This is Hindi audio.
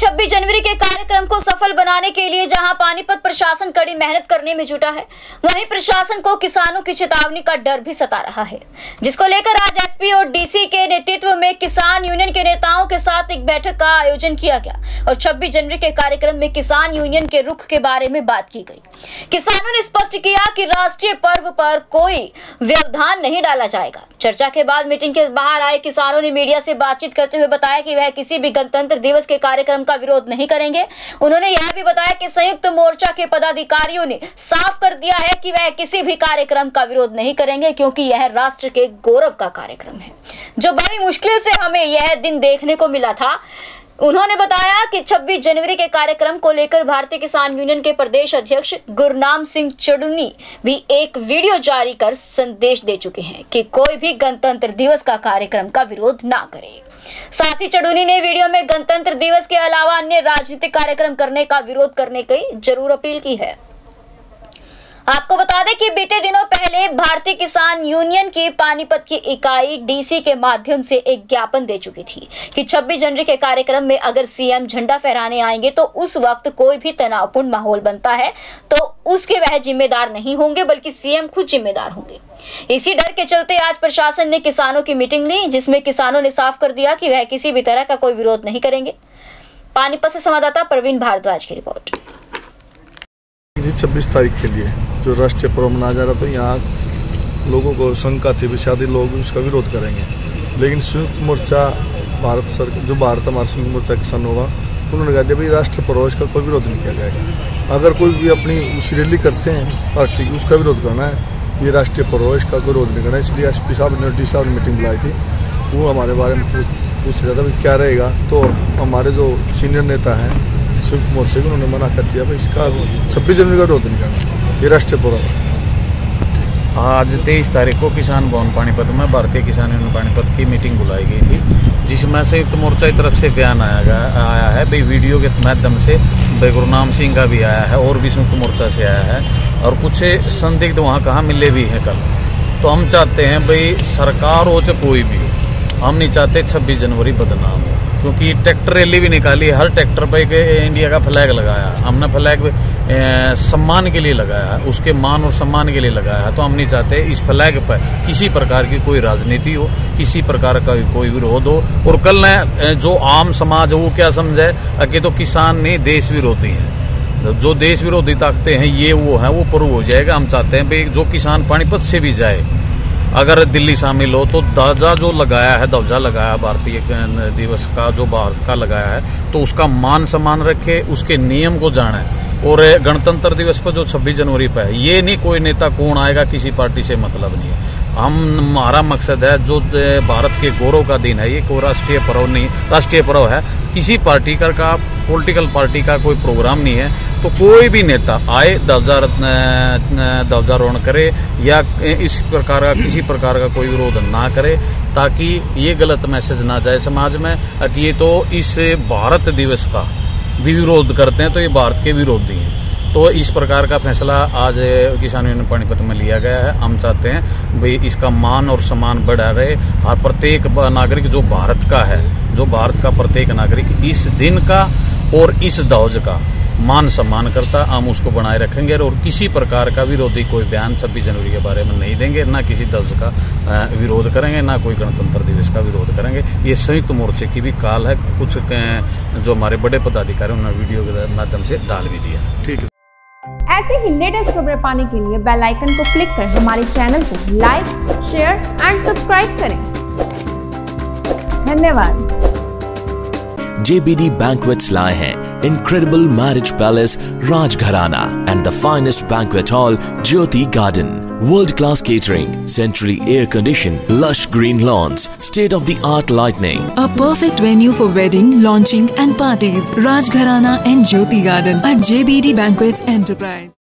26 जनवरी के कार्यक्रम को सफल बनाने के लिए जहां पानीपत प्रशासन कड़ी मेहनत करने में जुटा है, वहीं प्रशासन को किसानों की चेतावनी का डर भी सता रहा है, जिसको लेकर आज एसपी और डीसी के नेतृत्व में किसान यूनियन के नेताओं के साथ एक बैठक का आयोजन किया गया और 26 जनवरी के कार्यक्रम में किसान यूनियन के रुख के बारे में बात की गई। किसानों ने स्पष्ट किया कि राष्ट्रीय पर्व पर कोई व्यवधान नहीं डाला जाएगा। चर्चा के बाद मीटिंग के बाहर आए किसानों ने मीडिया से बातचीत करते हुए बताया कि वह किसी भी गणतंत्र दिवस के कार्यक्रम का विरोध नहीं करेंगे। उन्होंने यह भी बताया कि संयुक्त मोर्चा के पदाधिकारियों ने साफ कर दिया है कि वह किसी भी कार्यक्रम का विरोध नहीं करेंगे, क्योंकि यह राष्ट्र के गौरव का कार्यक्रम है, जो बड़ी मुश्किल से हमें यह दिन देखने को मिला था। उन्होंने बताया कि 26 जनवरी के कार्यक्रम को लेकर भारतीय किसान यूनियन के प्रदेश अध्यक्ष गुरनाम सिंह चुड़नी भी एक वीडियो जारी कर संदेश दे चुके हैं कि कोई भी गणतंत्र दिवस का कार्यक्रम का विरोध ना करे। साथ ही चुड़नी ने वीडियो में गणतंत्र दिवस के अलावा अन्य राजनीतिक कार्यक्रम करने का विरोध करने की जरूर अपील की है। आपको बता दें कि बीते दिनों पहले भारतीय किसान यूनियन की पानीपत की इकाई डीसी के माध्यम से एक ज्ञापन दे चुकी थी कि 26 जनवरी के कार्यक्रम में अगर सीएम झंडा फहराने आएंगे तो उस वक्त कोई भी तनावपूर्ण माहौल बनता है तो उसके वह जिम्मेदार नहीं होंगे, बल्कि सीएम खुद जिम्मेदार होंगे। इसी डर के चलते आज प्रशासन ने किसानों की मीटिंग ली, जिसमें किसानों ने साफ कर दिया कि वह किसी भी तरह का कोई विरोध नहीं करेंगे। पानीपत से संवाददाता प्रवीण भारद्वाज की रिपोर्ट। 26 तारीख के लिए जो राष्ट्रीय पर्व मनाया जा रहा था, यहाँ लोगों को शंका थी शायद लोग उसका विरोध करेंगे, लेकिन संयुक्त मोर्चा भारत सरकार जो भारत हमारा संयुक्त मोर्चा किसान होगा, उन्होंने कहा भाई राष्ट्रीय पर्व इसका कोई विरोध नहीं किया जाएगा। अगर कोई भी अपनी उस रैली करते हैं पार्टी की, उसका विरोध करना है, ये राष्ट्रीय पर्व इसका कोई विरोध नहीं करना। इसलिए एसपी साहब ने डी साहब ने मीटिंग बुलाई थी, वो हमारे बारे में पूछ रहा था भाई क्या रहेगा, तो हमारे जो सीनियर नेता हैं संयुक्त मोर्चे को उन्होंने मना कर दिया भाई इसका 26 जनवरी का विरोध नहीं करना, ये राष्ट्रीय पर्व है। आज 23 तारीख को किसान भवन पानीपत में भारतीय किसान यूनियन पानीपत की मीटिंग बुलाई गई थी, जिसमें संयुक्त मोर्चा की तरफ से बयान आया है भाई, वीडियो के माध्यम से भाई गुरनाम सिंह का भी आया है और भी संयुक्त मोर्चा से आया है, और कुछ संदिग्ध वहाँ कहाँ मिले भी हैं कल। तो हम चाहते हैं भाई सरकार हो चाहे कोई भी, हम नहीं चाहते 26 जनवरी बदनाम हो, क्योंकि ट्रैक्टर रैली भी निकाली, हर ट्रैक्टर पे इंडिया का फ्लैग लगाया, हमने फ्लैग सम्मान के लिए लगाया, उसके मान और सम्मान के लिए लगाया। तो हम नहीं चाहते इस फ्लैग पर किसी प्रकार की कोई राजनीति हो, किसी प्रकार का कोई विरोध हो, और कल जो आम समाज है वो क्या समझे कि तो किसान नहीं देश विरोधी हैं, जो देश विरोधी ताकतें हैं ये वो हैं, वो प्रूव हो जाएगा। हम चाहते हैं भाई जो किसान पानीपत से भी जाए, अगर दिल्ली शामिल हो तो ध्वजा जो लगाया है, ध्वजा लगाया भारतीय दिवस का जो भारत का लगाया है, तो उसका मान सम्मान रखे, उसके नियम को जाने। और गणतंत्र दिवस पर जो 26 जनवरी पर है, ये नहीं कोई नेता कौन आएगा, किसी पार्टी से मतलब नहीं है। हमारा मकसद है जो भारत के गौरव का दिन है, ये कोई राष्ट्रीय पर्व नहीं, राष्ट्रीय पर्व है, किसी पार्टी का पॉलिटिकल पार्टी का कोई प्रोग्राम नहीं है। तो कोई भी नेता आए ध्वजारोहण करे या इस प्रकार का किसी प्रकार का कोई विरोध ना करे, ताकि ये गलत मैसेज ना जाए समाज में कि ये तो इस भारत दिवस का भी विरोध करते हैं, तो ये भारत के विरोधी हैं। तो इस प्रकार का फैसला आज किसान यूनियन पानीपत में लिया गया है। हम चाहते हैं भाई इसका मान और सम्मान बढ़ा रहे, और प्रत्येक नागरिक जो भारत का है, जो भारत का प्रत्येक नागरिक इस दिन का और इस ध्वज का मान सम्मान करता, हम उसको बनाए रखेंगे और किसी प्रकार का विरोधी कोई बयान 26 जनवरी के बारे में नहीं देंगे, ना किसी ध्वज का विरोध करेंगे, ना कोई गणतंत्र दिवस का विरोध करेंगे। ये संयुक्त मोर्चे की भी काल है, कुछ जो हमारे बड़े पदाधिकारी उन्होंने वीडियो के माध्यम से डाल भी दिया। ठीक है। ऐसे ही लेटेस्ट खबरें पाने के लिए बेल आइकन को क्लिक कर हमारे चैनल को लाइक, शेयर एंड सब्सक्राइब करें। धन्यवाद। JBD Banquets लाए हैं incredible marriage palace Rajgharana and the finest banquet hall Jyoti Garden. World-class catering, centrally air-conditioned, lush green lawns, state-of-the-art lighting. A perfect venue for wedding, launching and parties. Rajgharana and Jyoti Garden at JBD Banquets Enterprise.